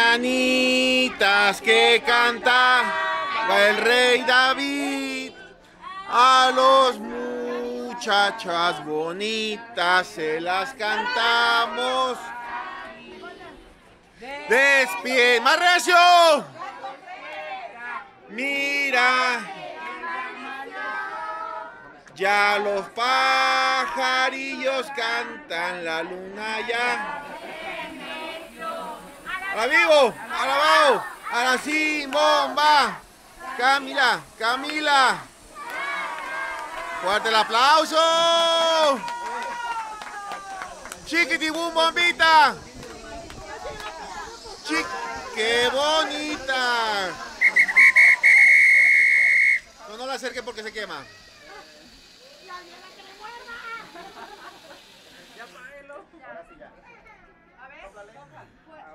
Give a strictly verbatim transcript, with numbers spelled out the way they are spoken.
Manitas que canta el rey David, a los muchachas bonitas se las cantamos. Despie, más recio. Mira, ya los pajarillos cantan, la luna ya. Ahora vivo, ahora abajo, ahora sí, bomba. Camila, Camila. Fuerte el aplauso. Chiquitibum, bombita. Chic, qué bonita. No, no la acerque porque se quema. Ya páguelo. A ver.